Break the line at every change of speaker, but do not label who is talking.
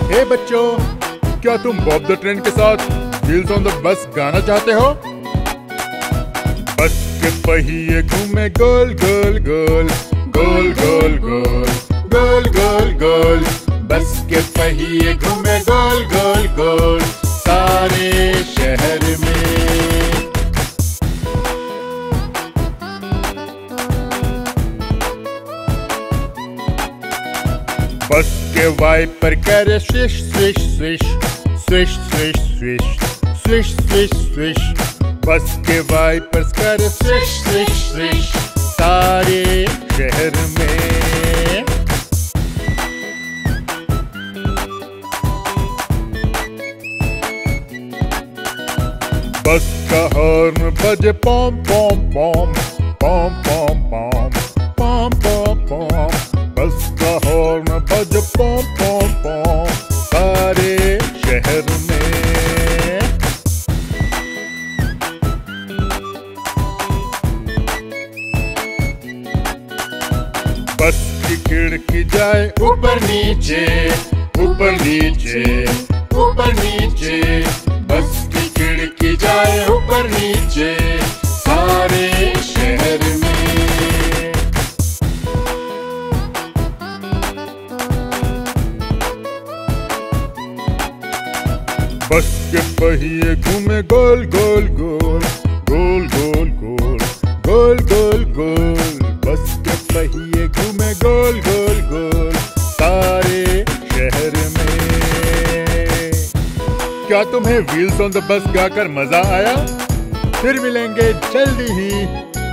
हे बच्चों, क्या तुम बॉब द ट्रेन के साथ व्हील्स ऑन द बस गाना चाहते हो? बस के पहिए घूमे गोल गोल गोल, गोल गोल गोल, गोल गोल गोल। बस के पहिए घूमे गोल गोल गोल सारे शहर में। बस के वाइपर करे swish swish swish, swish swish swish, swish swish swish. Bus के वाइपर्स करे स्विश स्विश स्विश सारे शहर में। बस का हॉर्न बजे पॉम पॉम पॉम, पॉम पॉम पॉम, पॉम पॉम पॉम। बस का हॉर्न बजे पॉम पॉम पॉम सारे शहर में। बस की खिड़की जाए ऊपर नीचे, ऊपर नीचे, ऊपर नीचे। बस की खिड़की जाए ऊपर नीचे सारे शहर में। बस के पहिए घूमे गोल गोल गोल, गोल गोल गोल, गोल गोल गोल। बस के पहिए घूमे गोल गोल गोल सारे शहर में। क्या तुम्हें व्हील्स ऑन द बस गाकर मजा आया? फिर मिलेंगे जल्दी ही।